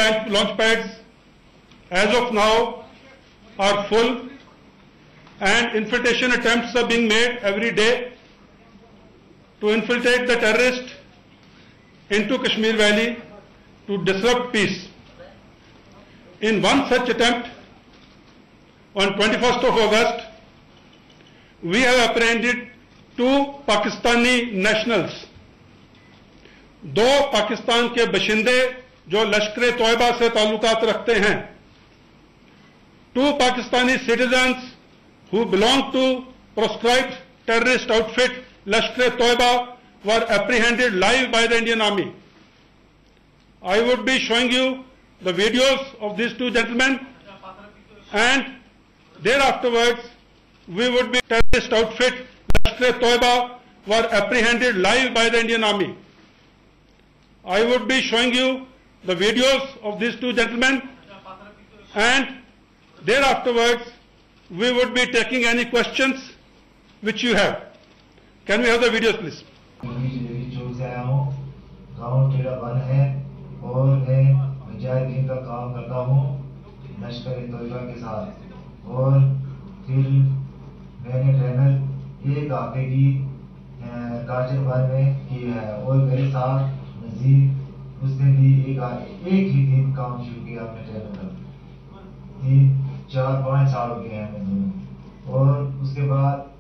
launch pads as of now are full, and infiltration attempts are being made every day to infiltrate the terrorists into Kashmir Valley to disrupt peace. In one such attempt, on 21st of August, we have apprehended 2 Pakistani nationals, 2 Pakistan के बशिंदे जो लश्कर तोयबा से ताल्लुकात रखते हैं. 2 Pakistani citizens who belong to proscribed terrorist outfit Lashkar Toiba were apprehended live by the Indian Army. I would be showing you the videos of these 2 gentlemen, and thereafterwards we would be terrorist outfit Lashkar Toiba were apprehended live by the Indian Army. I would be showing you the videos of these 2 gentlemen, and thereafterwards we would be taking any questions which you have. Can we have the videos, please? गाँव टेढ़ा बन है और मैं मुजाहिदीन का काम करता हूँ लश्कर तोयबा के साथ, और फिर मैंने ट्रेनर एक हफ्ते की काशतबाद में की है, और मेरे साथ मजीद उसने भी एक ही दिन काम शुरू किया अपने ट्रेनर का. 3-4-5 साल हो गए हैं हमें, और उसके बाद